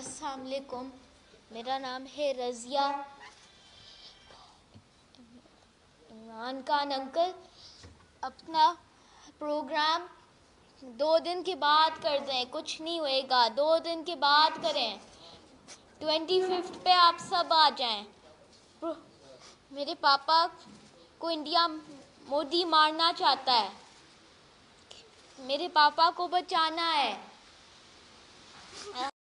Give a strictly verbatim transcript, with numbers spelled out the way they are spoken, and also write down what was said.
अस्सलाम वालेकुम, मेरा नाम है रज़िया। इमरान खान अंकल अपना प्रोग्राम दो दिन के बाद कर दें, कुछ नहीं होएगा, दो दिन के बाद करें। ट्वेंटी फिफ्थ पे आप सब आ जाएं। मेरे पापा को इंडिया मोदी मारना चाहता है, मेरे पापा को बचाना है।